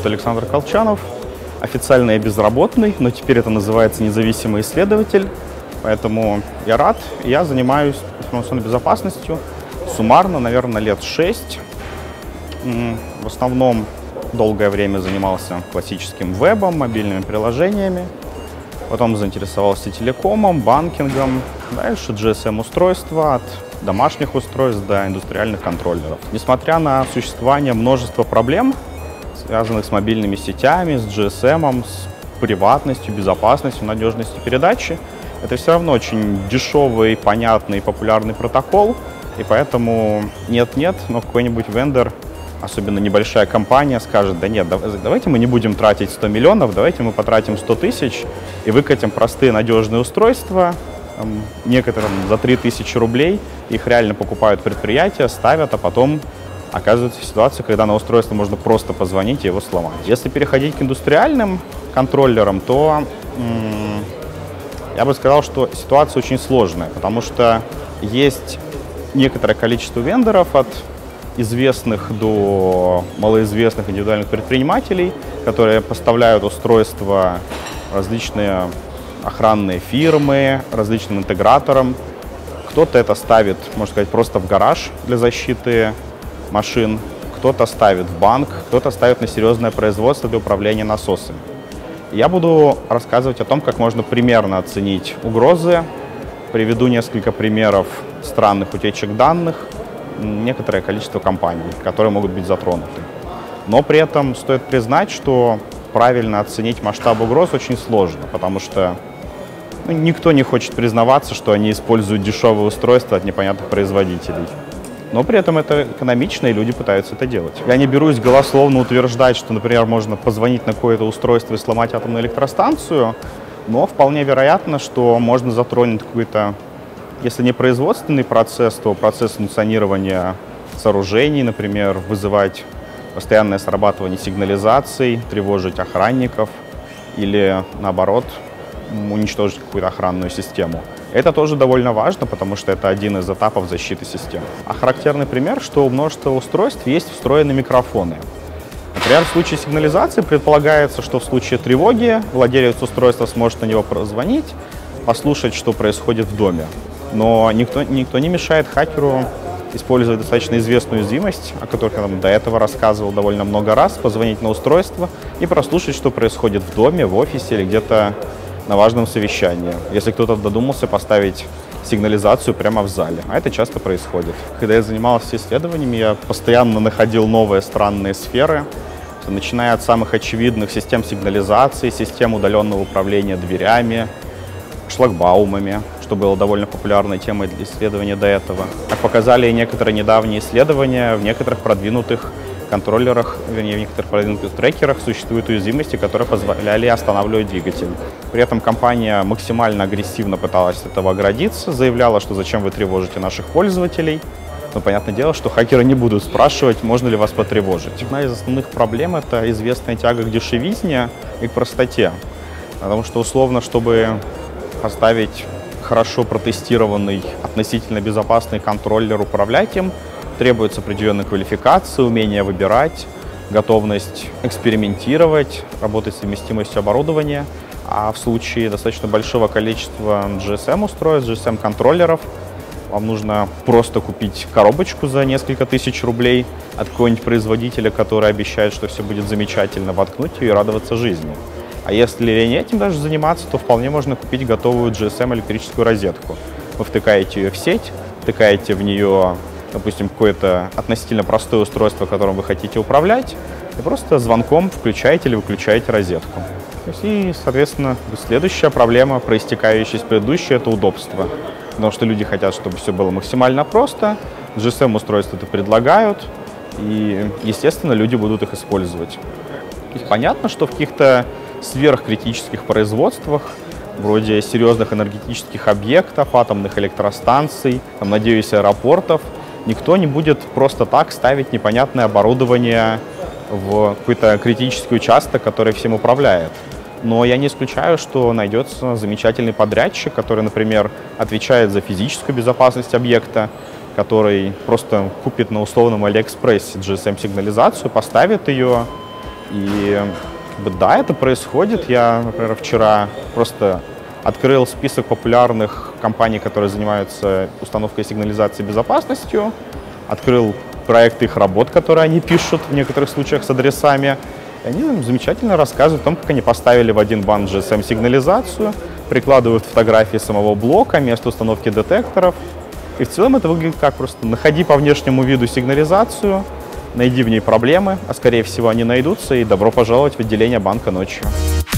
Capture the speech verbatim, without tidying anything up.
зовут Александр Колчанов. Официально я безработный, но теперь это называется независимый исследователь. Поэтому я рад. Я занимаюсь информационной безопасностью суммарно, наверное, лет шесть. В основном долгое время занимался классическим вебом, мобильными приложениями. Потом заинтересовался телекомом, банкингом. Дальше джи эс эм-устройства от домашних устройств до индустриальных контроллеров. Несмотря на существование множества проблем, связанных с мобильными сетями, с джи эс эм, с приватностью, безопасностью, надежностью передачи, это все равно очень дешевый, понятный, популярный протокол. И поэтому нет-нет, но какой-нибудь вендор, особенно небольшая компания, скажет: да нет, давайте мы не будем тратить сто миллионов, давайте мы потратим сто тысяч и выкатим простые надежные устройства, там, некоторым за три тысячи рублей, их реально покупают предприятия, ставят, а потом оказывается ситуация, когда на устройство можно просто позвонить и его сломать. Если переходить к индустриальным контроллерам, то м- я бы сказал, что ситуация очень сложная, потому что есть некоторое количество вендоров от известных до малоизвестных индивидуальных предпринимателей, которые поставляют устройства различные охранные фирмы, различным интеграторам. Кто-то это ставит, можно сказать, просто в гараж для защиты машин, кто-то ставит в банк, кто-то ставит на серьезное производство для управления насосами. Я буду рассказывать о том, как можно примерно оценить угрозы. Приведу несколько примеров странных утечек данных, некоторое количество компаний, которые могут быть затронуты. Но при этом стоит признать, что правильно оценить масштаб угроз очень сложно, потому что ну, никто не хочет признаваться, что они используют дешевые устройства от непонятных производителей. Но при этом это экономично, и люди пытаются это делать. Я не берусь голословно утверждать, что, например, можно позвонить на какое-то устройство и сломать атомную электростанцию, но вполне вероятно, что можно затронуть какой-то, если не производственный процесс, то процесс функционирования сооружений, например, вызывать постоянное срабатывание сигнализаций, тревожить охранников или, наоборот, уничтожить какую-то охранную систему. Это тоже довольно важно, потому что это один из этапов защиты системы. А характерный пример, что у множества устройств есть встроенные микрофоны. Например, в случае сигнализации предполагается, что в случае тревоги владелец устройства сможет на него позвонить, послушать, что происходит в доме. Но никто, никто не мешает хакеру использовать достаточно известную уязвимость, о которой я до этого рассказывал довольно много раз, позвонить на устройство и прослушать, что происходит в доме, в офисе или где-то на важном совещании, если кто-то додумался поставить сигнализацию прямо в зале. А это часто происходит. Когда я занимался исследованиями, я постоянно находил новые странные сферы, начиная от самых очевидных систем сигнализации, систем удаленного управления дверями, шлагбаумами, что было довольно популярной темой для исследования до этого. Как показали некоторые недавние исследования, в некоторых продвинутых контроллерах, вернее, в некоторых продвинутых трекерах существуют уязвимости, которые позволяли останавливать двигатель. При этом компания максимально агрессивно пыталась от этого оградиться, заявляла, что зачем вы тревожите наших пользователей. Но понятное дело, что хакеры не будут спрашивать, можно ли вас потревожить. Одна из основных проблем — это известная тяга к дешевизне и к простоте. Потому что, условно, чтобы поставить хорошо протестированный, относительно безопасный контроллер, управлять им, требуется определенная квалификация, умение выбирать, готовность экспериментировать, работать с совместимостью оборудования. А в случае достаточно большого количества джи эс эм-устройств, джи эс эм-контроллеров, вам нужно просто купить коробочку за несколько тысяч рублей от какого-нибудь производителя, который обещает, что все будет замечательно, воткнуть ее и радоваться жизни. А если не этим даже заниматься, то вполне можно купить готовую джи эс эм-электрическую розетку. Вы втыкаете ее в сеть, втыкаете в нее, допустим, какое-то относительно простое устройство, которым вы хотите управлять, и просто звонком включаете или выключаете розетку. И, соответственно, следующая проблема, проистекающая из предыдущей, это удобство. Потому что люди хотят, чтобы все было максимально просто, джи эс эм-устройства это предлагают, и, естественно, люди будут их использовать. И понятно, что в каких-то сверхкритических производствах, вроде серьезных энергетических объектов, атомных электростанций, там, надеюсь, аэропортов, никто не будет просто так ставить непонятное оборудование в какой-то критический участок, который всем управляет. Но я не исключаю, что найдется замечательный подрядчик, который, например, отвечает за физическую безопасность объекта, который просто купит на условном Алиэкспрессе джи эс эм-сигнализацию, поставит ее И как бы, да, это происходит. Я, например, вчера просто открыл список популярных компаний, которые занимаются установкой сигнализации и безопасностью, открыл проекты их работ, которые они пишут в некоторых случаях с адресами. И они нам замечательно рассказывают о том, как они поставили в один банк джи эс эм-сигнализацию, прикладывают фотографии самого блока, место установки детекторов. И в целом это выглядит как просто находи по внешнему виду сигнализацию, найди в ней проблемы, а скорее всего они найдутся, и добро пожаловать в отделение банка ночью.